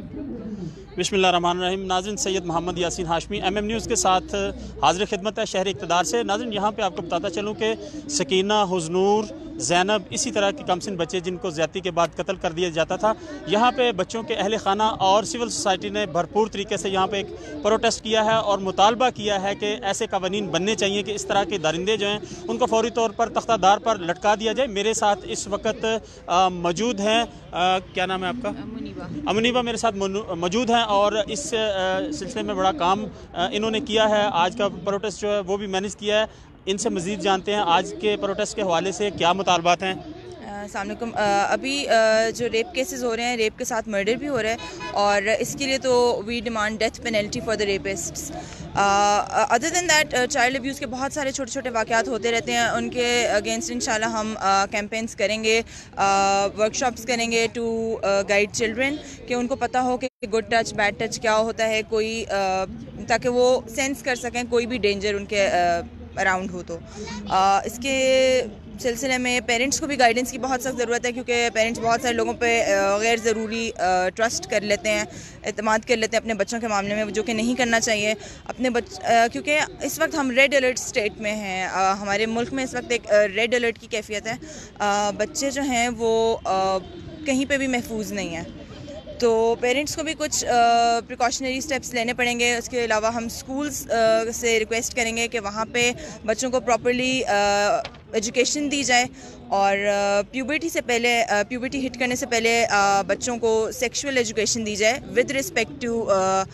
बिस्मिल्लाहिर्रहमानिर्रहीम। नाज़रीन, Syed Mohammad Yasin Hashmi MM news के साथ हाज़िर खिदमत है शहर इक़्तिदार से। नाज़रीन, यहाँ पे आपको बताता चलूँ कि सकीना, हुज़नूर, ज़ैनब, इसी तरह के कमसिन बच्चे जिनको ज़्यादती के बाद कत्ल कर दिया जाता था, यहाँ पे बच्चों के अहल खाना और सिविल सोसाइटी ने भरपूर तरीके से यहाँ पे एक प्रोटेस्ट किया है और मुतालबा किया है कि ऐसे कवानीन बनने चाहिए कि इस तरह के दरिंदे जो हैं उनको फौरी तौर पर तख्तादार पर लटका दिया जाए। मेरे साथ इस वक्त मौजूद हैं, क्या नाम है आपका? अमुनीबा मेरे साथ मौजूद हैं और इस सिलसिले में बड़ा काम इन्होंने किया है। आज का प्रोटेस्ट जो है वो भी मैनेज किया है। इनसे मज़ीद जानते हैं आज के प्रोटेस्ट के हवाले से क्या मुतालबात हैं। अस्सलाम वालेकुम। अभी जो रेप केसेस हो रहे हैं, रेप के साथ मर्डर भी हो रहा है और इसके लिए तो we demand death penalty for the rapists. Other than that child abuse के बहुत सारे छोटे छोटे वाक़यात होते रहते हैं, उनके अगेंस्ट इंशाल्लाह हम कैंपेन्स करेंगे, वर्कशॉप्स करेंगे टू गाइड चिल्ड्रन कि उनको पता हो कि गुड टच बैड टच क्या होता है, कोई ताकि वो सेंस कर सकें कोई भी डेंजर उनके अराउंड हो। तो इसके सिलसिले में पेरेंट्स को भी गाइडेंस की बहुत सख्त ज़रूरत है, क्योंकि पेरेंट्स बहुत सारे लोगों पे गैर ज़रूरी ट्रस्ट कर लेते हैं, एतमाद कर लेते हैं अपने बच्चों के मामले में, जो कि नहीं करना चाहिए। अपने क्योंकि इस वक्त हम रेड अलर्ट स्टेट में हैं, हमारे मुल्क में इस वक्त एक रेड अलर्ट की कैफियत है। बच्चे जो हैं वो कहीं पे भी महफूज नहीं हैं, तो पेरेंट्स को भी कुछ प्रिकॉशनरी स्टेप्स लेने पड़ेंगे। उसके अलावा हम स्कूल्स से रिक्वेस्ट करेंगे कि वहाँ पे बच्चों को प्रॉपर्ली एजुकेशन दी जाए और प्यूबर्टी से पहले, प्यूबर्टी हिट करने से पहले बच्चों को सेक्सुअल एजुकेशन दी जाए with respect to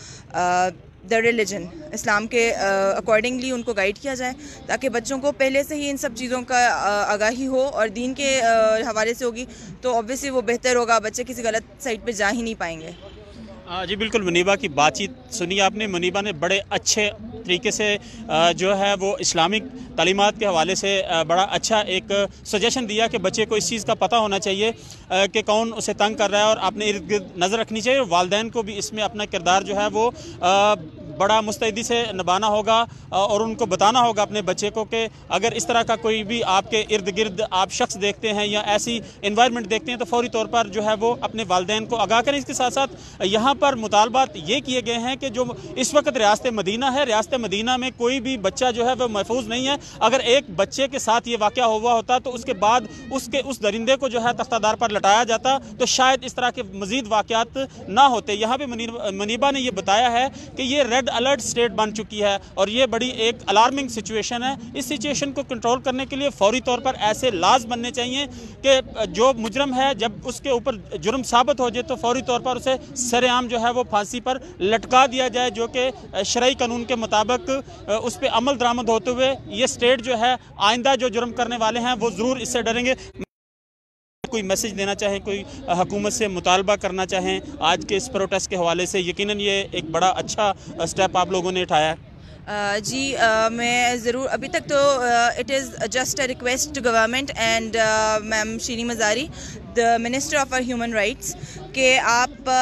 the religion, इस्लाम के अकॉर्डिंगली उनको गाइड किया जाए, ताकि बच्चों को पहले से ही इन सब चीज़ों का आगाही हो और दीन के हवाले से होगी तो ऑब्वियसली वो बेहतर होगा, बच्चे किसी गलत साइड पे जा ही नहीं पाएंगे। जी बिल्कुल, मुनीबा की बातचीत सुनी आपने। मुनीबा ने बड़े अच्छे तरीके से जो है वो इस्लामिक तालीमात के हवाले से बड़ा अच्छा एक सजेशन दिया कि बच्चे को इस चीज़ का पता होना चाहिए कि कौन उसे तंग कर रहा है और अपने इर्द गिर्द नज़र रखनी चाहिए। वालिदैन को भी इसमें अपना किरदार जो है वो बड़ा मुस्तैदी से निभाना होगा और उनको बताना होगा अपने बच्चे को कि अगर इस तरह का कोई भी आपके इर्द गिर्द आप शख्स देखते हैं या ऐसी इन्वायरमेंट देखते हैं तो फौरी तौर पर जो है वो अपने वालिदैन को आगाह करें। इसके साथ साथ यहाँ पर मुतालबात ये किए गए हैं कि जो इस वक्त रियासत मदीना है, रियासत मदीना में कोई भी बच्चा जो है वह महफूज नहीं है। अगर एक बच्चे के साथ ये वाक़या हुआ होता तो उसके बाद उस दरिंदे को जो है तख्तादार पर लटाया जाता तो शायद इस तरह के मज़ीद वाक़यात ना होते। यहाँ पर मुनीबा ने यह बताया है कि ये रेड अलर्ट स्टेट बन चुकी है और ये बड़ी एक अलार्मिंग सिचुएशन है। इस सिचुएशन को कंट्रोल करने के लिए फौरी तौर पर ऐसे लाज बनने चाहिए कि जो मुजरम है जब उसके ऊपर जुर्म साबित हो जाए तो फौरी तौर पर उसे सरेआम जो है वो फांसी पर लटका दिया जाए, जो कि शरई कानून के मुताबिक उस पर अमल दरामद होते हुए ये स्टेट जो है आइंदा जो जुर्म करने वाले हैं वो ज़रूर इससे डरेंगे। कोई मैसेज देना चाहें, कोई हुकूमत से मुतालबा करना चाहें आज के इस प्रोटेस्ट के हवाले से? यकीनन ये एक बड़ा अच्छा स्टेप आप लोगों ने उठाया है। जी मैं ज़रूर, अभी तक तो it is just a request to government and ma'am Shireen Mazari, the minister of our human rights, कि आप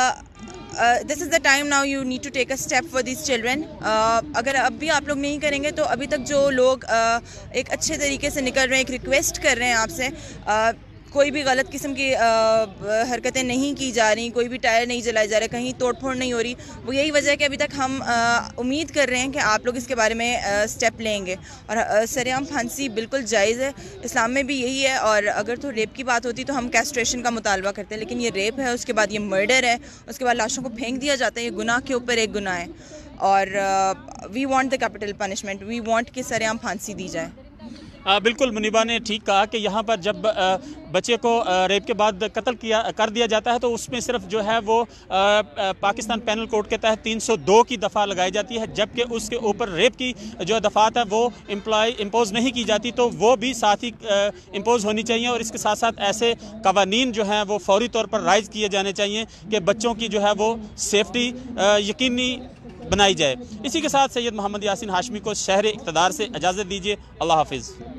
this is the time now you need to take a step for this children. अगर अब भी आप लोग नहीं करेंगे तो अभी तक जो लोग एक अच्छे तरीके से निकल रहे हैं, एक रिक्वेस्ट कर रहे हैं आपसे, कोई भी गलत किस्म की हरकतें नहीं की जा रही, कोई भी टायर नहीं जलाए जा रहे, कहीं तोड़फोड़ नहीं हो रही, वो यही वजह है कि अभी तक हम उम्मीद कर रहे हैं कि आप लोग इसके बारे में स्टेप लेंगे। और सरेआम फांसी बिल्कुल जायज़ है, इस्लाम में भी यही है। और अगर तो रेप की बात होती तो हम कैस्ट्रेशन का मुतालबा करते हैं, लेकिन ये रेप है, उसके बाद ये मर्डर है, उसके बाद लाशों को फेंक दिया जाता है, ये गुनाह के ऊपर एक गुनाह है। और we want the capital punishment, we want कि सरेआम फांसी दी जाए। बिल्कुल, मुनीबा ने ठीक कहा कि यहाँ पर जब बच्चे को रेप के बाद कत्ल कर दिया जाता है तो उसमें सिर्फ जो है वो पाकिस्तान पैनल कोड के तहत 302 की दफ़ा लगाई जाती है, जबकि उसके ऊपर रेप की जो दफ़ात है वो इम्पोज़ नहीं की जाती, तो वो भी साथ ही इम्पोज़ होनी चाहिए। और इसके साथ साथ ऐसे कवानीन जो हैं वो फौरी तौर पर राइज़ किए जाने चाहिए कि बच्चों की जो है वो सेफ्टी यकीनी बनाई जाए। इसी के साथ सैयद मोहम्मद यासीन हाशमी को शहर इक़्तिदार से इजाज़त दीजिए। अल्लाह हाफिज़।